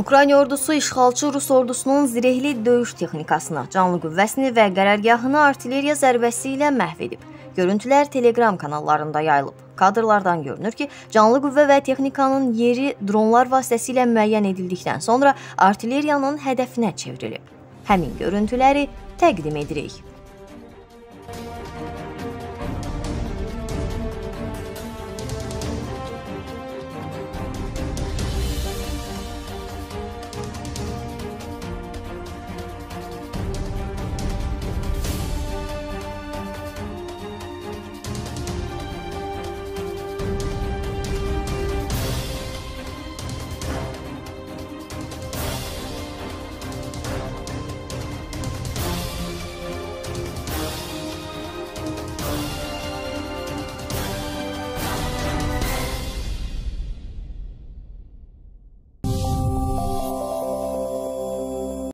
Ukrayna ordusu işğalçı Rus ordusunun zirehli döyüş texnikasını, canlı qüvvəsini və qərargahını artilleriya zərbəsi ilə məhv edib. Görüntülər Telegram kanallarında yayılıb. Kadrlardan görünür ki, canlı qüvvə və texnikanın yeri dronlar vasitəsilə müəyyən edildikdən sonra artilleriyanın hədəfinə çevrilib. Həmin görüntüləri təqdim edirik.